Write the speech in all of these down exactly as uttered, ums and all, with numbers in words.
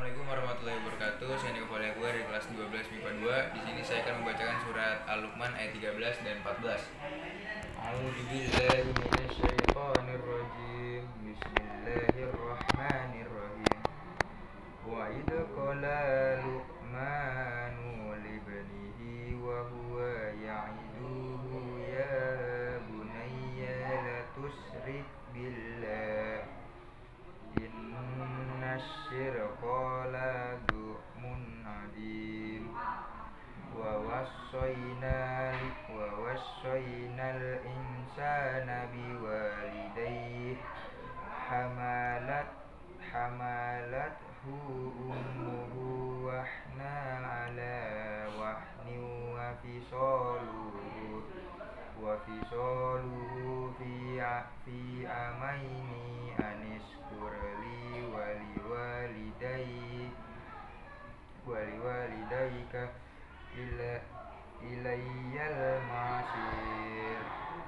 Assalamualaikum warahmatullahi wabarakatuh. Saya Niko Polia gue dari kelas dua belas M I P A dua. Di sini saya akan membacakan surat Al-Luqman ayat tiga belas dan empat belas. A'udzubillahi minasyaitonirrajim. Bismillahirrahmanirrahim. Wa idh qala Luqmanu libnihi wa huwa ya'iduhu ya bunayya la tusyrik billah inna syirka la dzulmun adzim wa wassayna wa wassaynal insana biwalidayhi hamalat hamalathu ummuhu wahna ala wahnin wa fisaluhu wa fisaluhu fi fi amaini anishkurli wali walidayhi wali walidayka ila ilayyal masir.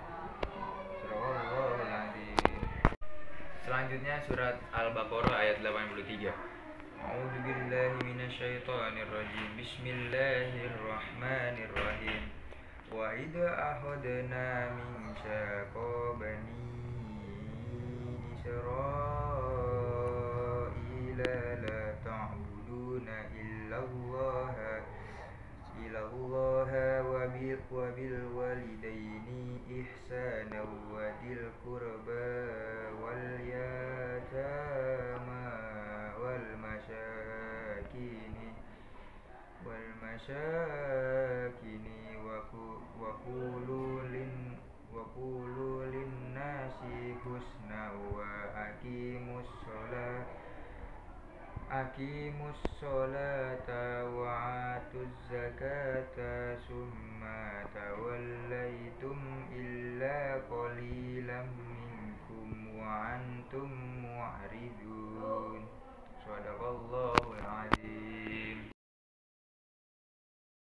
Surahul Azim. Selanjutnya surat Al-Baqarah ayat delapan puluh tiga. A'udzubillahi minasyaitonirrajim. Bismillahirrahmanirrahim. Wa idza akhadna mitsaqo bani Israila la ta'buduna illallaha ilallaha wa bil wa bil walidaini ihsana wa dil qurba wal yatama wal masyakini wal masyakini wa qulu lin wa qulu lin nasi husna wa aqimus shalah aqimus sholata wa atuz zakata summa tawallaitum illa qalilan minkum wa antum mu'ridun.